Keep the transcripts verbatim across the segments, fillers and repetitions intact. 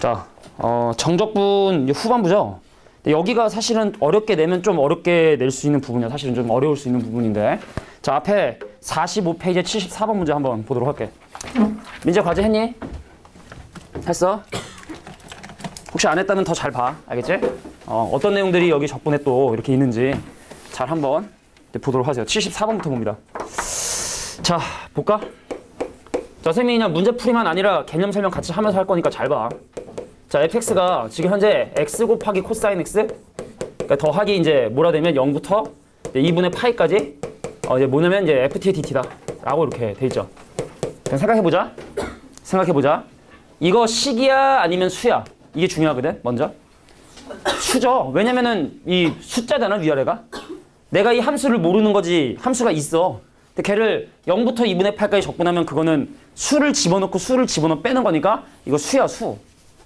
자, 어, 정적분 후반부죠. 여기가 사실은 어렵게 내면 좀 어렵게 낼 수 있는 부분이야. 사실은 좀 어려울 수 있는 부분인데. 자, 앞에 사십오 페이지 칠십사 번 문제 한번 보도록 할게. 민재 과제 했니? 했어? 혹시 안 했다면 더 잘 봐. 알겠지? 어, 어떤 내용들이 여기 적분에 또 이렇게 있는지 잘 한번 보도록 하세요. 칠십사 번부터 봅니다. 자, 볼까? 자, 선생님이 그냥 문제풀이만 아니라 개념 설명 같이 하면서 할 거니까 잘 봐. 자, 에프엑스가 지금 현재 x 곱하기 코사인 x, 그러니까 더하기 이제 뭐라 되면 영부터 이분의 파이까지 어, 이제 뭐냐면 이제 ft의 dt다 라고 이렇게 돼 있죠. 그냥 생각해보자. 생각해보자. 이거 식이야 아니면 수야? 이게 중요하거든. 먼저 수죠. 왜냐면은 이 숫자잖아, 위아래가. 내가 이 함수를 모르는 거지. 함수가 있어. 근데 걔를 영부터 이분의 팔까지 적분하면 그거는 수를 집어넣고 수를 집어넣어 빼는 거니까 이거 수야, 수.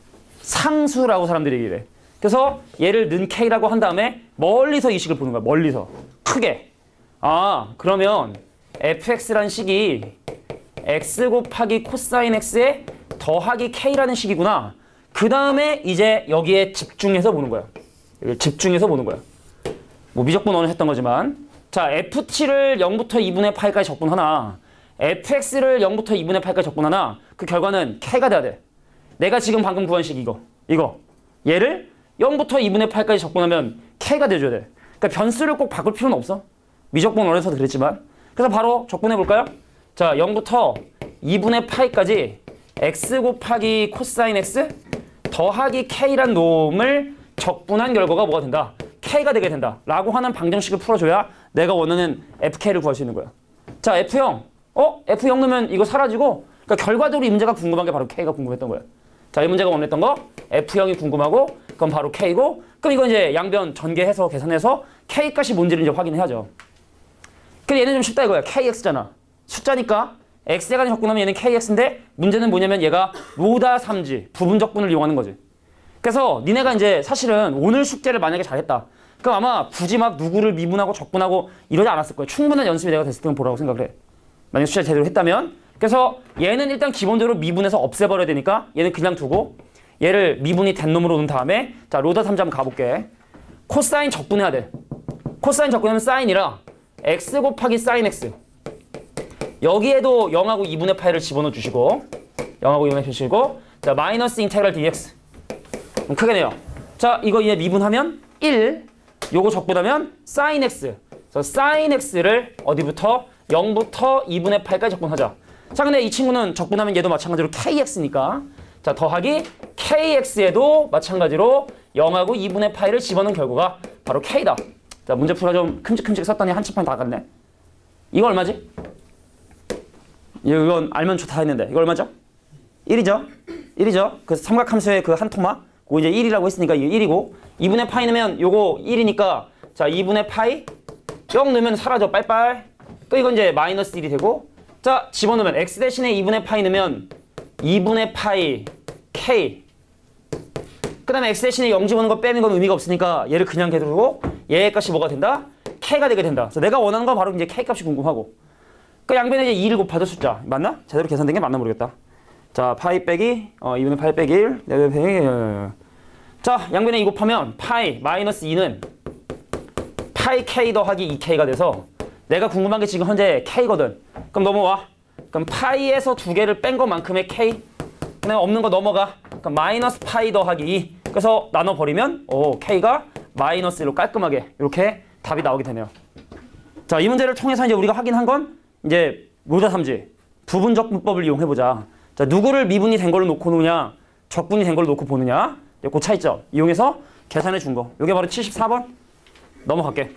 상수라고 사람들이 얘기해. 그래서 얘를 는 K라고 한 다음에 멀리서 이 식을 보는 거야. 멀리서. 크게. 아, 그러면 에프엑스라는 식이 x 곱하기 코사인 x에 더하기 K라는 식이구나. 그 다음에 이제 여기에 집중해서 보는 거야. 집중해서 보는 거야. 뭐 미적분원을 했던 거지만. 자, 에프티를 영부터 이분의 파이까지 적분하나 에프엑스를 영부터 이분의 파이까지 적분하나 그 결과는 K가 돼야 돼. 내가 지금 방금 구한 식 이거. 이거. 얘를 영부터 이분의 팔까지 적분하면 K가 돼줘야 돼. 그러니까 변수를 꼭 바꿀 필요는 없어. 미적분원에서도 그랬지만. 그래서 바로 적분해 볼까요? 자, 영부터 이분의 파이까지 x 곱하기 코사인 x 더하기 K란 놈을 적분한 결과가 뭐가 된다? K가 되게 된다. 라고 하는 방정식을 풀어줘야 내가 원하는 에프케이를 구할 수 있는 거야. 자, 에프영. 어? 에프영 넣으면 이거 사라지고, 그러니까 결과적으로 이 문제가 궁금한 게 바로 K가 궁금했던 거야. 자, 이 문제가 원했던 거 에프영이 궁금하고 그건 바로 K고, 그럼 이거 이제 양변 전개해서 계산해서 K 값이 뭔지를 이제 확인해야죠. 근데 얘는 좀 쉽다 이거야. 케이엑스잖아. 숫자니까 x에 관해 적분하면 얘는 케이엑스인데 문제는 뭐냐면 얘가 로다 삼지 부분 적분을 이용하는 거지. 그래서 니네가 이제 사실은 오늘 숙제를 만약에 잘했다. 그럼 아마 굳이 막 누구를 미분하고 적분하고 이러지 않았을 거야. 충분한 연습이 내가 됐을 때는 보라고 생각을 해. 만약에 숙제를 제대로 했다면. 그래서 얘는 일단 기본적으로 미분해서 없애버려야 되니까 얘는 그냥 두고 얘를 미분이 된 놈으로 놓은 다음에 자, 로다 삼지 한번 가볼게. 코사인 적분해야 돼. 코사인 적분하면 사인이라 x 곱하기 사인 x 여기에도 영하고 이분의 파이를 집어넣어 주시고 영하고 이분의 파이 주시고 자, 마이너스 인테그랄 dx 그럼 크게 내요. 자, 이거 얘 미분하면 일 요거 적분하면 사인 x 그래서 사인 x를 어디부터? 영부터 이분의 파이까지 적분하자. 자, 근데 이 친구는 적분하면 얘도 마찬가지로 케이엑스니까 자, 더하기 케이엑스에도 마찬가지로 영하고 이분의 파이를 집어넣은 결과가 바로 K다. 자, 문제 풀어 좀 큼직큼직 썼더니 한치판 다 갔네. 이거 얼마지? 이건 알면 좋다 했는데 이거 얼마죠? 일이죠? 일이죠? 그래서 삼각함수의 그 한 토막 그거 이제 일이라고 했으니까 이게 일이고 이분의 파이 넣으면 요거 일이니까 자, 이분의 파이 영 넣으면 사라져 빨빨. 또 이건 이제 마이너스 일이 되고 자, 집어넣으면 x 대신에 이분의 파이 넣으면 이분의 파이 k 그 다음에 x 대신에 영 집어넣는 거 빼는 건 의미가 없으니까 얘를 그냥 개두고 얘 값이 뭐가 된다? K가 되게 된다. 그래서 내가 원하는 건 바로 이제 K 값이 궁금하고 그 양변에 이제 이를 곱하죠 숫자. 맞나? 제대로 계산된 게 맞나 모르겠다. 자, 파이 빼기 어, 이분의 파이 빼기 일 네 빼기 일. 자, 양변에 이 곱하면 파이 마이너스 이는 파이 K 더하기 이 K가 돼서 내가 궁금한 게 지금 현재 K거든. 그럼 넘어와. 그럼 파이에서 두 개를 뺀 것만큼의 K 그다음에 없는 거 넘어가. 그럼 마이너스 파이 더하기 이 그래서 나눠버리면 오, K가 마이너스 일로 깔끔하게 이렇게 답이 나오게 되네요. 자, 이 문제를 통해서 이제 우리가 확인한 건 이제 로다 삼지 부분 적분법을 이용해보자. 자, 누구를 미분이 된 걸로 놓고 노냐 적분이 된 걸로 놓고 보느냐 그 차이점 이용해서 계산해 준 거. 이게 바로 칠십사 번 넘어갈게.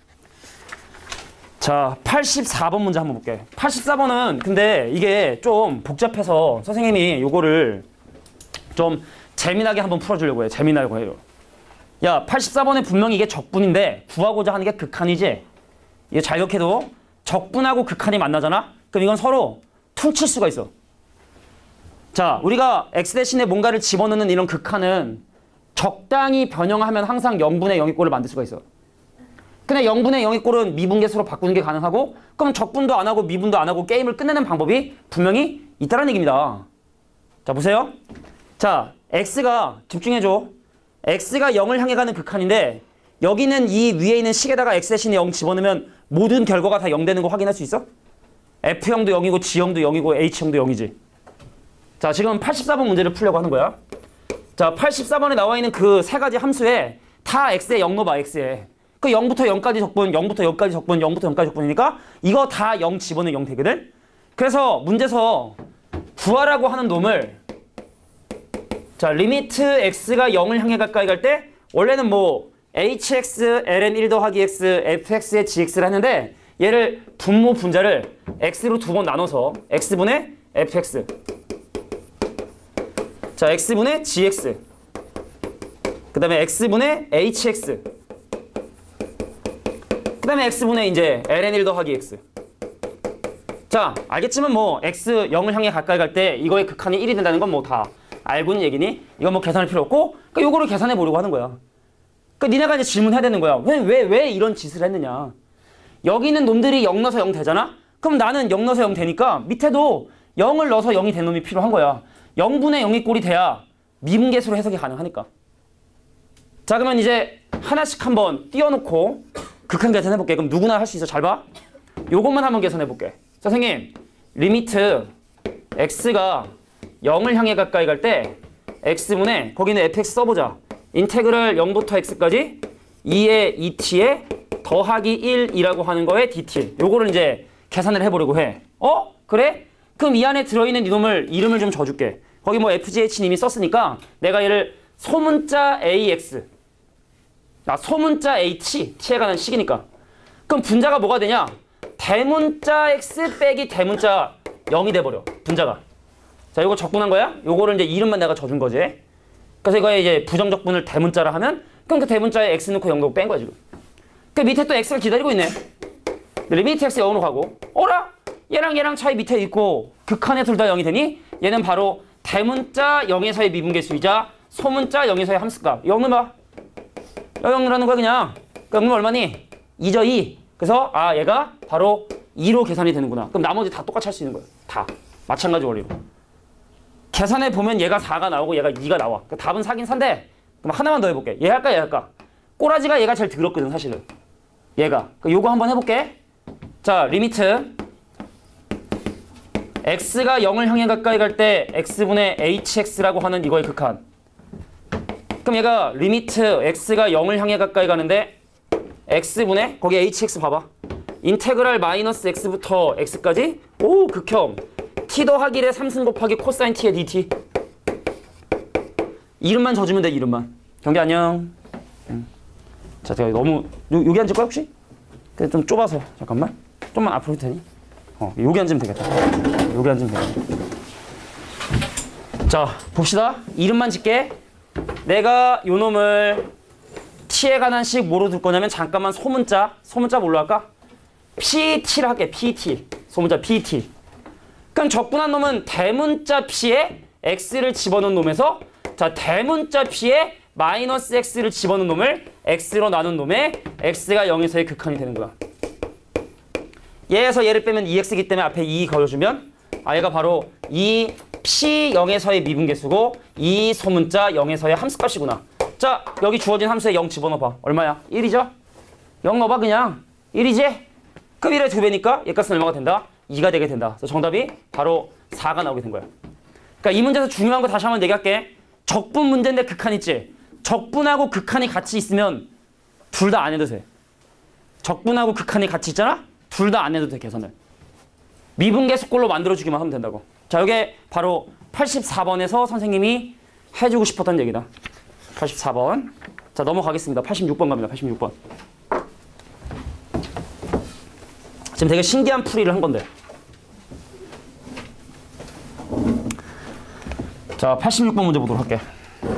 자, 팔십사 번 문제 한번 볼게. 팔십사 번은 근데 이게 좀 복잡해서 선생님이 요거를 좀 재미나게 한번 풀어주려고 해요. 재미나고 해요. 야, 팔십사 번에 분명히 이게 적분인데 구하고자 하는 게 극한이지. 이게 잘 기억해도 적분하고 극한이 만나잖아? 그럼 이건 서로 퉁칠 수가 있어. 자, 우리가 x 대신에 뭔가를 집어넣는 이런 극한은 적당히 변형하면 항상 영분의 영의꼴을 만들 수가 있어. 근데 영분의 영의꼴은 미분계수로 바꾸는 게 가능하고 그럼 적분도 안 하고 미분도 안 하고 게임을 끝내는 방법이 분명히 있다는 얘기입니다. 자, 보세요. 자, x가 집중해줘. x가 영을 향해 가는 극한인데 여기는 이 위에 있는 식에다가 x 대신에 영 집어넣으면 모든 결과가 다 영 되는 거 확인할 수 있어? F형도 영이고 G형도 영이고 H형도 영이지. 자, 지금 팔십사 번 문제를 풀려고 하는 거야. 자, 팔십사 번에 나와 있는 그 세 가지 함수에 다 x에 영 넣어봐, x에. 그 영부터 영까지 적분, 영부터 영까지 적분, 영부터 영까지 적분이니까 이거 다 영 집어넣으면 영 되거든? 그래서 문제에서 구하라고 하는 놈을 자, 리미트 x가 영을 향해 가까이 갈 때 원래는 뭐 hx ln 일 더하기 x fx의 gx를 했는데 얘를 분모 분자를 x로 두 번 나눠서 x분의 fx 자, x분의 gx 그 다음에 x분의 hx 그 다음에 x분의 이제 ln 일 더하기 x 자, 알겠지만 뭐 x 영을 향해 가까이 갈 때 이거의 극한이 일이 된다는 건 뭐 다 알고 있는 얘기니? 이건 뭐 계산할 필요 없고 그러니까 요거를 계산해 보려고 하는 거야. 그러니까 니네가 이제 질문해야 되는 거야. 왜, 왜, 왜 이런 짓을 했느냐. 여기 있는 놈들이 영 넣어서 영 되잖아? 그럼 나는 영 넣어서 영 되니까 밑에도 영을 넣어서 영이 된 놈이 필요한 거야. 영분의 영이 꼴이 돼야 미분계수로 해석이 가능하니까. 자, 그러면 이제 하나씩 한번 띄워놓고 극한 계산해볼게. 그럼 누구나 할 수 있어. 잘 봐. 요것만 한번 계산해볼게. 자, 선생님. 리미트 x가 영을 향해 가까이 갈 때 x분의 거기는 fx 써보자. 인테그랄 영부터 x까지 이의 이 티에 더하기 일이라고 하는 거에 dt. 요거를 이제 계산을 해보려고 해. 어? 그래? 그럼 이 안에 들어있는 이놈을 이름을 좀 줘줄게. 거기 뭐 에프지에이치는 이미 썼으니까 내가 얘를 소문자 ax 아 소문자 at t에 관한 식이니까. 그럼 분자가 뭐가 되냐? 대문자 x 빼기 대문자 영이 돼버려. 분자가. 자, 요거 적분한 거야? 요거를 이제 이름만 내가 줘준 거지. 그래서 이거에 이제 부정적분을 대문자라 하면 그럼 그 대문자에 x 넣고 영 넣고 뺀 거야 지금. 그 밑에 또 x가 기다리고 있네. 리미트 x 영으로 가고 어라? 얘랑 얘랑 차이 밑에 있고 극한에 둘 다 영이 되니 얘는 바로 대문자 영에서의 미분계수이자 소문자 영에서의 함수값. 영 넣어봐. 영 넣으라는 거야 그냥. 그럼 영 얼마니? 이죠 이. 그래서 아 얘가 바로 이로 계산이 되는구나. 그럼 나머지 다 똑같이 할 수 있는 거야. 다. 마찬가지 원리로. 계산해 보면 얘가 사가 나오고 얘가 이가 나와. 그러니까 답은 사긴 산데 그럼 하나만 더 해볼게. 얘 할까 얘 할까? 꼬라지가 얘가 제일 더럽거든 사실은. 얘가. 그러니까 요거 한번 해볼게. 자, 리미트 x가 영을 향해 가까이 갈 때 x분의 hx라고 하는 이거의 극한. 그럼 얘가 리미트 x가 영을 향해 가까이 가는데 x분의 거기 hx 봐봐. 인테그랄 마이너스 x부터 x까지 오 극혐 t 더하기 일의 삼승 곱하기 코사인 t의 dt. 이름만 줘주면 돼. 이름만. 경기 안녕. 응. 자, 제가 너무 요, 여기 앉을 거야 혹시? 근데 좀 좁아서 잠깐만. 좀만 앞으로 해도 되니? 어, 여기 앉으면 되겠다. 여기 앉으면 되겠다. 자, 봅시다. 이름만 짓게. 내가 요 놈을 t에 관한 식 뭐로 둘 거냐면 잠깐만 소문자. 소문자 뭘로 할까? 피티를 할게. 피티. 소문자 피티. 그럼 적분한 놈은 대문자 p에 x를 집어넣은 놈에서 자 대문자 p에 마이너스 x를 집어넣은 놈을 x로 나눈 놈에 x가 영에서의 극한이 되는 거야. 얘에서 얘를 빼면 이 엑스이기 때문에 앞에 이 걸어주면 아 얘가 바로 이 피 영에서의 미분계수고 이 소문자 영에서의 함수값이구나. 자, 여기 주어진 함수에 영 집어넣어봐. 얼마야? 일이죠? 영 넣어봐 그냥. 일이지? 그럼 일의 두 배니까 얘 값은 얼마가 된다? 이가 되게 된다. 그래서 정답이 바로 사가 나오게 된 거야. 그러니까 이 문제에서 중요한 거 다시 한번 얘기할게. 적분 문제인데 극한 있지? 적분하고 극한이 같이 있으면 둘 다 안 해도 돼. 적분하고 극한이 같이 있잖아? 둘 다 안 해도 돼, 계산을. 미분계수꼴로 만들어주기만 하면 된다고. 자, 이게 바로 팔십사 번에서 선생님이 해주고 싶었던 얘기다. 팔십사 번. 자, 넘어가겠습니다. 팔십육 번 갑니다. 팔십육 번. 지금 되게 신기한 풀이를 한 건데. 자, 팔십육 번 문제 보도록 할게.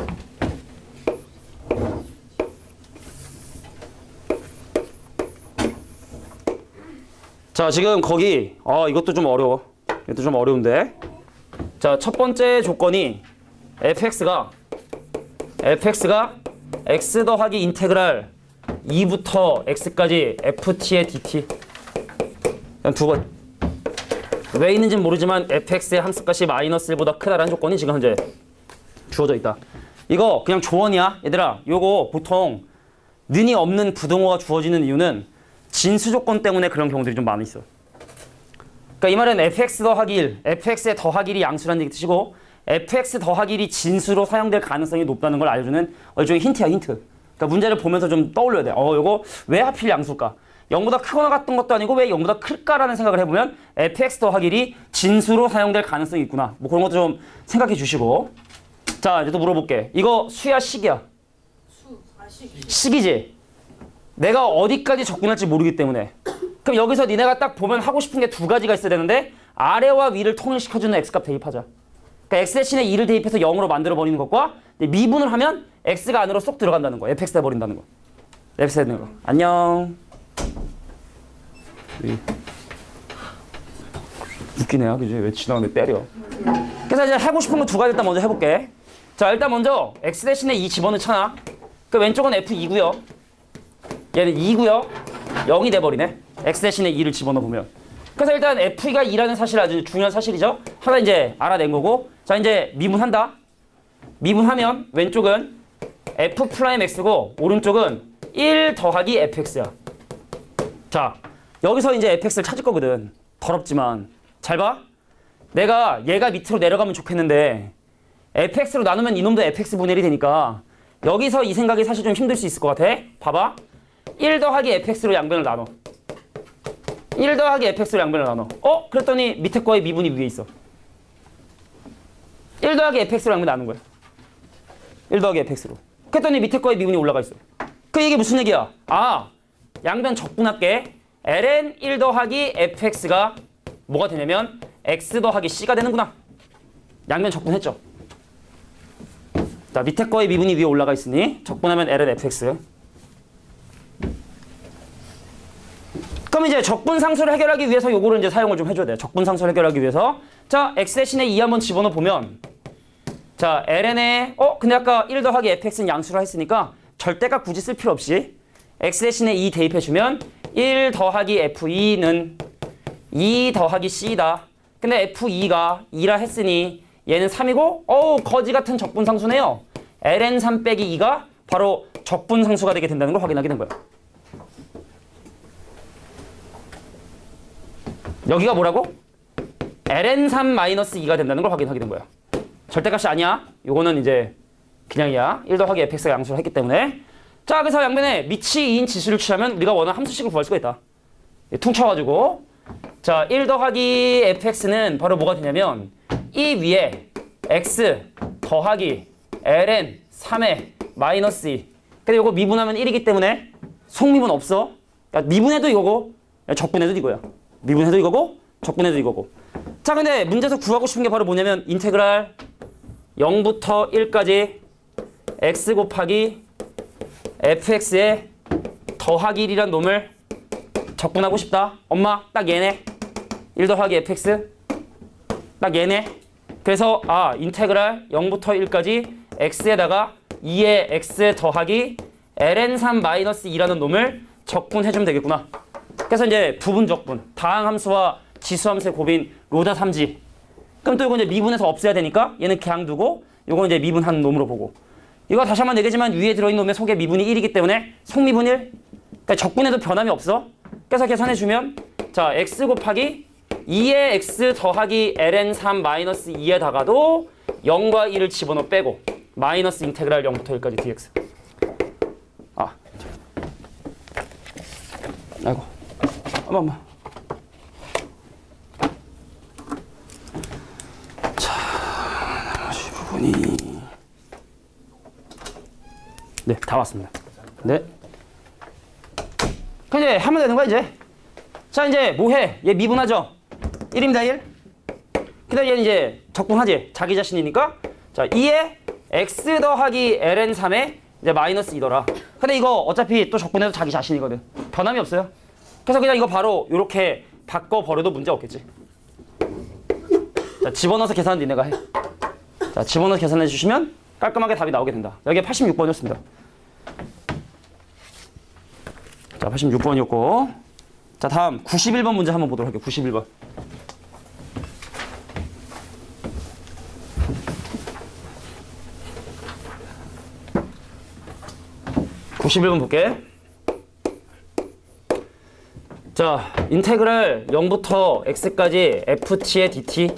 자, 지금 거기 어 이것도 좀 어려워. 이것도 좀 어려운데. 자, 첫 번째 조건이 fx가 fx가 x 더하기 인테그랄 이부터 x까지 ft의 dt. 두 번. 왜 있는지는 모르지만 fx의 함수값이 마이너스 일보다 크다라는 조건이 지금 현재 주어져 있다. 이거 그냥 조언이야. 얘들아, 요거 보통 는이 없는 부등호가 주어지는 이유는 진수 조건 때문에 그런 경우들이 좀 많이 있어. 그러니까 이 말은 에프엑스 더하기 일, 에프엑스에 더하기 일이 양수라는 얘기 뜻이고 에프엑스 더하기 일이 진수로 사용될 가능성이 높다는 걸 알려주는 일종의 힌트야, 힌트. 그러니까 문제를 보면서 좀 떠올려야 돼. 어, 요거 왜 하필 양수일까? 영보다 크거나 같은 것도 아니고 왜 영보다 클까라는 생각을 해보면 에프엑스 더하기 일이 진수로 사용될 가능성이 있구나. 뭐 그런 것도 좀 생각해 주시고. 자, 이제 또 물어볼게. 이거 수야, 식이야? 수, 아, 식. 식이지. 내가 어디까지 접근할지 모르기 때문에. 그럼 여기서 니네가 딱 보면 하고 싶은 게 두 가지가 있어야 되는데 아래와 위를 통일시켜주는 x값 대입하자. 그러니까 x 대신에 이를 대입해서 영으로 만들어버리는 것과 미분을 하면 x가 안으로 쏙 들어간다는 거. 에프엑스 돼버린다는 거. 에프엑스 되는 거. 안녕. 웃기네요. 그지? 왜 지나가는데 때려. 그래서 이제 하고 싶은 거 두 가지 일단 먼저 해볼게. 자, 일단 먼저 x 대신에 이 집어넣잖아. 그 왼쪽은 에프 이고요. 얘는 이고요. 영이 돼버리네. x 대신에 이를 집어넣으면. 그래서 일단 에프이가 이라는 사실 아주 중요한 사실이죠. 하나 이제 알아낸 거고. 자, 이제 미분한다. 미분하면 왼쪽은 f 프라임 x고 오른쪽은 일 더하기 에프엑스야. 자, 여기서 이제 에프엑스를 찾을 거거든. 더럽지만. 잘 봐. 내가 얘가 밑으로 내려가면 좋겠는데 에프엑스로 나누면 이놈도 에프엑스 분의 일이 되니까 여기서 이 생각이 사실 좀 힘들 수 있을 것 같아. 봐봐. 일 더하기 에프엑스로 양변을 나눠. 일 더하기 에프엑스로 양변을 나눠. 어? 그랬더니 밑에 거의 미분이 위에 있어. 일 더하기 에프엑스로 양변 나눈 거야. 일 더하기 에프엑스로. 그랬더니 밑에 거의 미분이 올라가 있어. 그 이게 무슨 얘기야? 아, 양변 적분할게. 엘엔 일 더하기 에프엑스가 뭐가 되냐면 x 더하기 c가 되는구나. 양변 적분했죠. 자, 밑에 거의 미분이 위에 올라가 있으니 적분하면 엘엔 에프엑스. 그럼 이제 적분상수를 해결하기 위해서 요거를 이제 사용을 좀 해줘야 돼요. 적분상수를 해결하기 위해서. 자, x 대신에 이 한번 집어넣어 보면 자, 엘엔에 어? 근데 아까 일 더하기 에프엑스는 양수로 했으니까 절대값 굳이 쓸 필요 없이 x 대신에 이 대입해주면 일 더하기 에프이는 이 더하기 c다. 근데 에프이가 이라 했으니 얘는 삼이고 어우 거지 같은 적분상수네요. 엘엔 삼 빼기 이가 바로 적분상수가 되게 된다는 걸 확인하게 된 거야. 여기가 뭐라고? 엘엔 삼 마이너스 이가 된다는 걸 확인하게 된 거야. 절대값이 아니야. 요거는 이제 그냥이야. 일 더하기 에프엑스가 양수를 했기 때문에. 자, 그래서 양변에 밑이 이인 지수를 취하면 우리가 원하는 함수식을 구할 수가 있다. 퉁쳐가지고 자, 일 더하기 에프엑스는 바로 뭐가 되냐면 이 위에 x 더하기 엘엔 삼에 마이너스 이. 근데 요거 미분하면 일이기 때문에 속미분 없어. 그러니까 미분해도 이거고 적분해도 이거야. 미분해도 이거고 적분해도 이거고. 자, 근데 문제에서 구하고 싶은 게 바로 뭐냐면 인테그랄 영부터 일까지 x 곱하기 에프엑스에 더하기 일이란 놈을 적분하고 싶다. 엄마 딱 얘네. 일 더하기 에프엑스 딱 얘네. 그래서 아 인테그랄 영부터 일까지 x에다가 이에 x 더하기 엘엔 삼 마이너스 이라는 놈을 적분해주면 되겠구나. 그래서 이제 부분적분, 다항함수와 지수함수의 곱인 로다 삼지. 그럼 또 이거 이제 미분해서 없애야 되니까 얘는 그냥 두고 이거 이제 미분한 놈으로 보고. 이거 다시 한번 얘기하지만 위에 들어있는 놈의 속에 미분이 일이기 때문에 속미분 일. 그러니까 적분해도 변함이 없어. 그래서 계산해주면 자 x 곱하기 이에 x 더하기 엘엔 삼 마이너스 이에다가도 영과 일을 집어넣어 빼고 마이너스 인테그랄 영부터 일까지 dx. 아, 아이고, 엄마 엄마. 자, 나머지 부분이 네, 다 왔습니다. 네. 그럼 이제 하면 되는 거야 이제. 자, 이제 뭐해? 얘 미분하죠? 일입니다 일. 그다음 얘는 이제 적분하지. 자기 자신이니까. 자, 이에 x 더하기 엘엔 삼에 이제 마이너스 이더라. 근데 이거 어차피 또 적분해도 자기 자신이거든. 변함이 없어요. 그래서 그냥 이거 바로 이렇게 바꿔버려도 문제 없겠지. 자, 집어넣어서 계산은 니네가 해. 자, 집어넣어서 계산해 주시면 깔끔하게 답이 나오게 된다. 여기 팔십육 번이었습니다. 자, 팔십육 번이었고. 자, 다음 구십일 번 문제 한번 보도록 할게요. 구십일 번. 구십일 번 볼게. 자, 인테그랄 영부터 x까지 ft의 dt는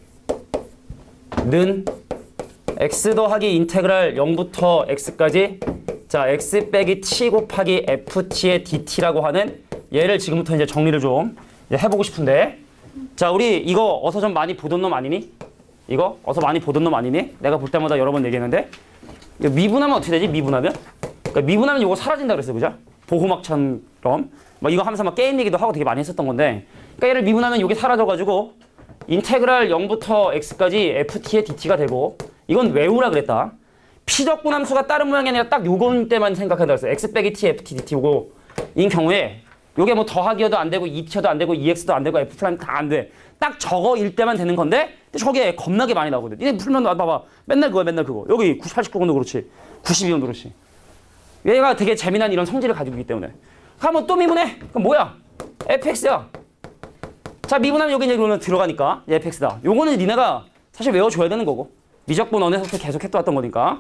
x 더하기 인테그랄 영부터 x까지 자, x 빼기 t 곱하기 ft의 dt라고 하는 얘를 지금부터 이제 정리를 좀 이제 해보고 싶은데, 자, 우리 이거 어서 좀 많이 보던 놈 아니니? 이거 어서 많이 보던 놈 아니니? 내가 볼 때마다 여러 번 얘기했는데, 이거 미분하면 어떻게 되지? 미분하면? 그러니까 미분하면 이거 사라진다 그랬어요, 그죠? 보호막처럼 막 이거 하면서 막 게임 얘기도 하고 되게 많이 했었던 건데, 그러니까 얘를 미분하면 이게 사라져가지고 인테그랄 영부터 x까지 ft의 dt가 되고, 이건 외우라 그랬다. 피적분 함수가 다른 모양이 아니라 딱 요건 때만 생각한다 그랬어요. x 빼기 t, ft, dt 요거 인 경우에 요게 뭐 더하기여도 안 되고 이티여도 안 되고 이엑스도 안 되고 f 프라임 다 안 돼. 딱 저거일 때만 되는 건데, 근데 저게 겁나게 많이 나오거든. 이게 풀면 봐봐. 맨날 그거야, 맨날 그거. 여기 팔십구 번도 그렇지. 구십이 번도 그렇지. 얘가 되게 재미난 이런 성질을 가지고 있기 때문에. 그러면 또 미분해. 그럼 뭐야? fx야. 자, 미분하면 여기 이제 그러면 들어가니까 fx다. 요거는 니네가 사실 외워줘야 되는 거고. 미적분 원에서부터 계속 했던 거니까.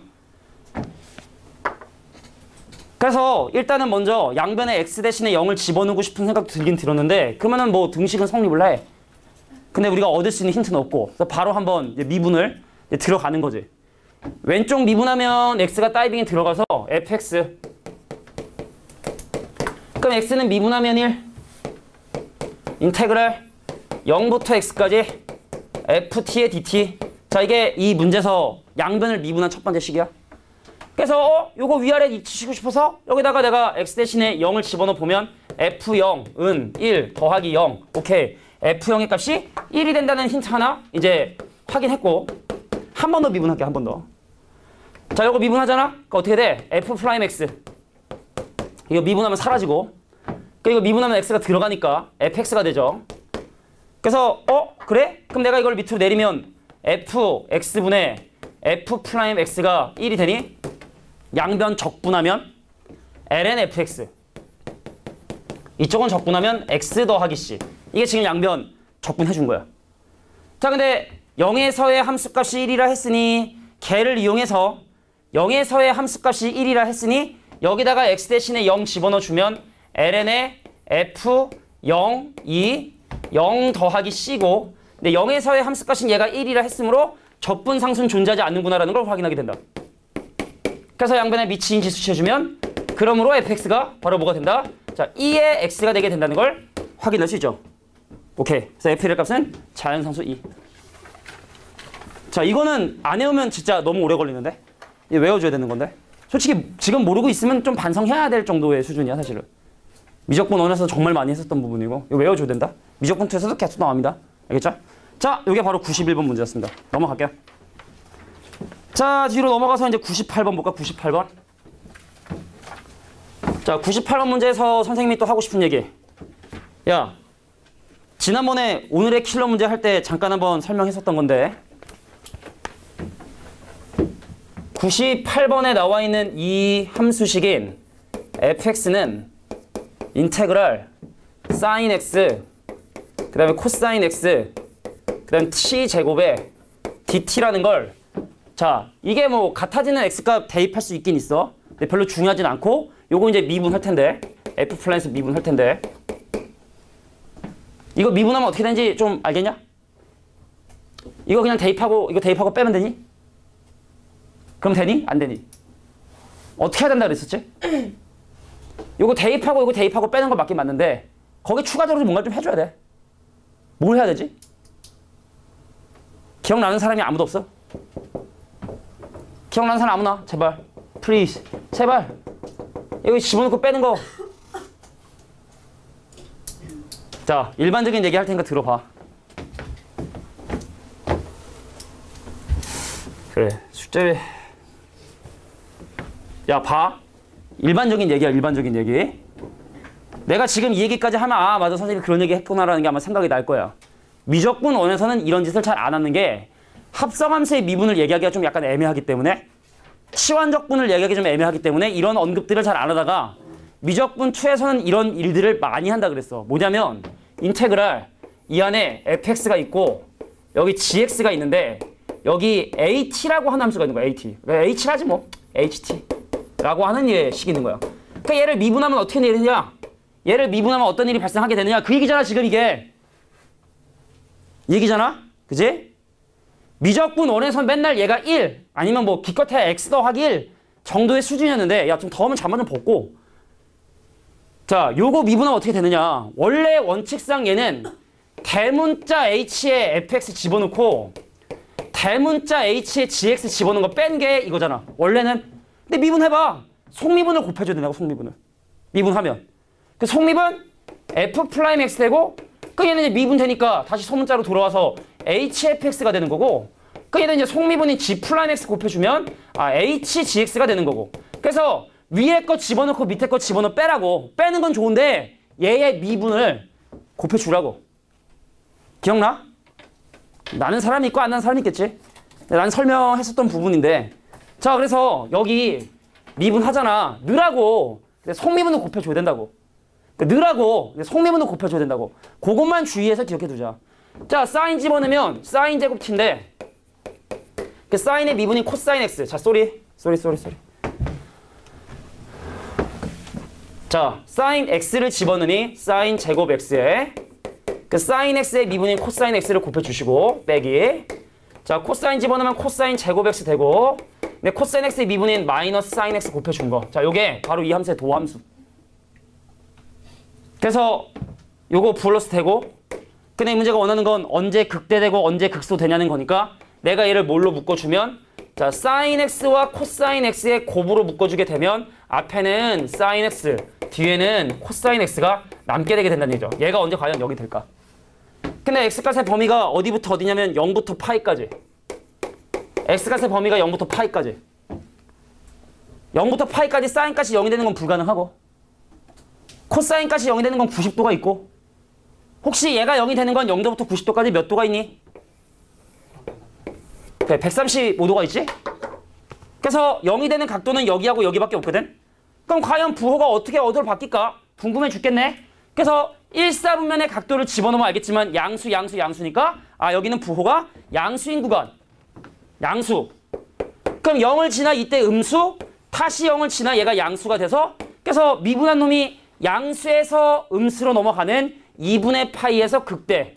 그래서 일단은 먼저 양변에 x 대신에 영을 집어넣고 싶은 생각도 들긴 들었는데, 그러면은 뭐 등식은 성립을 해. 근데 우리가 얻을 수 있는 힌트는 없고, 그래서 바로 한번 이제 미분을 이제 들어가는 거지. 왼쪽 미분하면 x가 다이빙에 들어가서 fx. 그럼 x는 미분하면 일. 인테그랄 영부터 x까지 ft의 dt. 자, 이게 이 문제에서 양변을 미분한 첫 번째 식이야. 그래서 어? 요거 위아래 잊히시고 싶어서 여기다가 내가 x 대신에 영을 집어넣어 보면 에프 영은 일 더하기 영. 오케이. 에프 영의 값이 일이 된다는 힌트 하나 이제 확인했고, 한 번 더 미분할게, 한 번 더. 자, 요거 미분하잖아? 그러니까 어떻게 돼? f 프라임 x. 이거 미분하면 사라지고, 그러니까 이거 미분하면 x가 들어가니까 fx가 되죠. 그래서 어? 그래? 그럼 내가 이걸 밑으로 내리면 fx분의 f 프라임 x가 일이 되니? 양변 적분하면 ln fx. 이쪽은 적분하면 x 더하기 c. 이게 지금 양변 적분해 준 거야. 자, 근데 영에서의 함수값이 일이라 했으니 걔를 이용해서 영에서의 함수값이 일이라 했으니 여기다가 x 대신에 영 집어넣어 주면 ln의 f 영이 영 더하기 c고, 근데 영에서의 함수값인 얘가 일이라 했으므로 적분상수는 존재하지 않는구나라는 걸 확인하게 된다. 그래서 양변에 미치인 지수 취해주면 그러므로 fx가 바로 뭐가 된다? 자, 이의 x가 되게 된다는 걸 확인할 수 있죠. 오케이. 그래서 f의 값은 자연상수 이. 자, 이거는 안 외우면 진짜 너무 오래 걸리는데? 이거 외워줘야 되는 건데? 솔직히 지금 모르고 있으면 좀 반성해야 될 정도의 수준이야, 사실은. 미적분 원에서 정말 많이 했었던 부분이고, 이거 외워줘야 된다? 미적분 투에서도 계속 나옵니다. 알겠죠? 자, 이게 바로 구십일 번 문제였습니다. 넘어갈게요. 자, 뒤로 넘어가서 이제 구십팔 번 볼까? 구십팔 번. 자, 구십팔 번 문제에서 선생님이 또 하고 싶은 얘기. 야, 지난번에 오늘의 킬러 문제 할 때 잠깐 한번 설명했었던 건데, 구십팔 번에 나와 있는 이 함수식인 fx는 인테그랄 sin x, 그 다음에 코사인 x, 그 다음에 t제곱에 dt라는 걸, 자, 이게 뭐 같아지는 x값 대입할 수 있긴 있어. 근데 별로 중요하진 않고, 요거 이제 미분할 텐데, f 플랜스 미분할 텐데, 이거 미분하면 어떻게 되는지 좀 알겠냐? 이거 그냥 대입하고 이거 대입하고 빼면 되니? 그럼 되니? 안 되니? 어떻게 해야 된다 그랬었지? 요거 대입하고 이거 대입하고 빼는 거 맞긴 맞는데, 거기 추가적으로 뭔가 좀 해줘야 돼. 뭘 해야 되지? 기억나는 사람이 아무도 없어? 기억나는 사람 아무나? 제발. 플리즈. 제발. 여기 집어넣고 빼는 거. 자, 일반적인 얘기 할 테니까 들어봐. 그래, 숙제. 야, 봐. 일반적인 얘기야, 일반적인 얘기. 내가 지금 이 얘기까지 하면 아, 맞아, 선생님이 그런 얘기 했구나라는 게 아마 생각이 날 거야. 미적분 원에서는 이런 짓을 잘 안 하는 게 합성함수의 미분을 얘기하기가 좀 약간 애매하기 때문에, 치환적분을 얘기하기 좀 애매하기 때문에 이런 언급들을 잘 안 하다가 미적분 이에서는 이런 일들을 많이 한다 그랬어. 뭐냐면 인테그랄 이 안에 fx가 있고 여기 gx가 있는데 여기 at라고 하는 함수가 있는 거야. at. h라지 뭐. ht. 라고 하는 예 식이 있는 거야. 그러니까 얘를 미분하면 어떻게 되느냐? 얘를 미분하면 어떤 일이 발생하게 되느냐? 그 얘기잖아 지금 이게. 이 얘기잖아? 그지? 미적분 원에선 맨날 얘가 일 아니면 뭐 기껏해야 x 더하기 일 정도의 수준이었는데 야 좀 더우면 잠만 좀 벗고 자 요거 미분하면 어떻게 되느냐? 원래 원칙상 얘는 대문자 h에 fx 집어넣고 대문자 h에 gx 집어넣은 거 뺀 게 이거잖아. 원래는. 근데 미분해봐. 속미분을 곱해줘야 된다고. 속미분을. 미분하면. 그 속미분 f 프라임 x 되고 그 얘는 이제 미분되니까 다시 소문자로 돌아와서 hfx가 되는 거고 그 얘는 이제 속미분인 g 프라임 x 곱해주면 아 hgx가 되는 거고. 그래서 위에 거 집어넣고 밑에 거 집어넣어 빼라고. 빼는 건 좋은데 얘의 미분을 곱해주라고. 기억나? 나는 사람이 있고 안 나는 사람이 있겠지. 나는 설명했었던 부분인데 자 그래서 여기 미분하잖아. 넣으라고. 속미분을 곱해줘야 된다고. 넣으라고. 속미분을 곱해줘야 된다고. 그것만 주의해서 기억해두자. 자 사인 집어넣으면 사인 제곱 t인데 그 사인의 미분인 코사인 x. 자 쏘리 쏘리 쏘리 쏘리 자 사인 x를 집어넣으니 사인 제곱 x에 그 사인 x의 미분인 코사인 x를 곱해주시고 빼기 자 코사인 집어넣으면 코사인 제곱 x 되고 근데 코사인 x의 미분인 마이너스 사인 x 곱해준 거. 자 요게 바로 이 함수의 도함수. 그래서 요거 플러스 되고 근데 이 문제가 원하는 건 언제 극대되고 언제 극소 되냐는 거니까 내가 얘를 뭘로 묶어주면 자 사인 x와 코사인 x의 곱으로 묶어주게 되면 앞에는 사인 x 뒤에는 코사인 x가 남게 되게 된다는 얘기죠. 얘가 언제 과연 여기 될까? 근데 x값의 범위가 어디부터 어디냐면 영부터 파이까지. x값의 범위가 영부터 파이까지. 영부터 파이까지 사인값이 영이 되는 건 불가능하고 코사인값이 영이 되는 건 구십 도가 있고 혹시 얘가 영이 되는 건 영 도부터 구십 도까지 몇 도가 있니? 그래, 백삼십오 도가 있지? 그래서 영이 되는 각도는 여기하고 여기밖에 없거든? 그럼 과연 부호가 어떻게 어디로 바뀔까? 궁금해 죽겠네? 그래서 일 사분면의 각도를 집어넣으면 알겠지만 양수, 양수, 양수니까 아 여기는 부호가 양수인 구간. 양수. 그럼 영을 지나 이때 음수, 다시 영을 지나 얘가 양수가 돼서 그래서 미분한 놈이 양수에서 음수로 넘어가는 이분의 파이에서 극대.